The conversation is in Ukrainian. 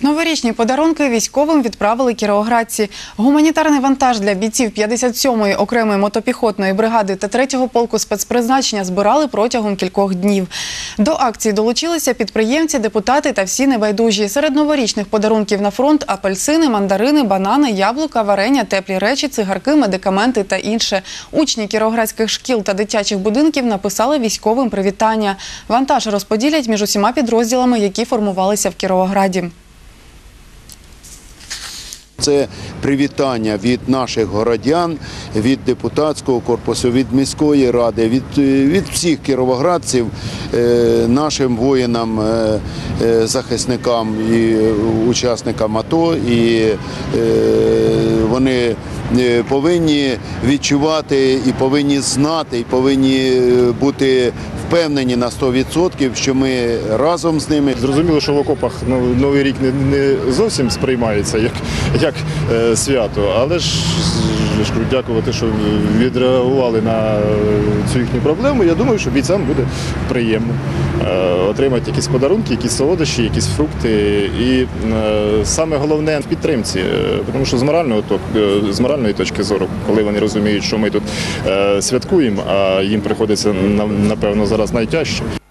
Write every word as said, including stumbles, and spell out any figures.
Новорічні подарунки військовим відправили кіровоградці. Гуманітарний вантаж для бійців п'ятдесят сьомої окремої мотопіхотної бригади та третього полку спецпризначення збирали протягом кількох днів. До акції долучилися підприємці, депутати та всі небайдужі. Серед новорічних подарунків на фронт – апельсини, мандарини, банани, яблука, варення, теплі речі, цигарки, медикаменти та інше. Учні кіровоградських шкіл та дитячих будинків написали військовим привітання. Вантаж розподілять між усіма підрозділами, які формувалися в Кіровограді. Це привітання від наших городян, від депутатського корпусу, від міської ради, від, від всіх кіровоградців, нашим воїнам, захисникам і учасникам АТО. І вони повинні відчувати і повинні знати, і повинні бути впевнені на сто відсотків, що ми разом з ними. Зрозуміло, що в окопах Новий рік не, не зовсім сприймається як, як е, свято, але ж дякувати, що відреагували на цю їхню проблему. Я думаю, що бійцям буде приємно е, отримати якісь подарунки, якісь солодощі, якісь фрукти. І е, саме головне в підтримці, е, тому що з морального, е, з моральної точки зору, коли вони розуміють, що ми тут е, святкуємо, а їм приходиться, напевно, зараз найтяжче.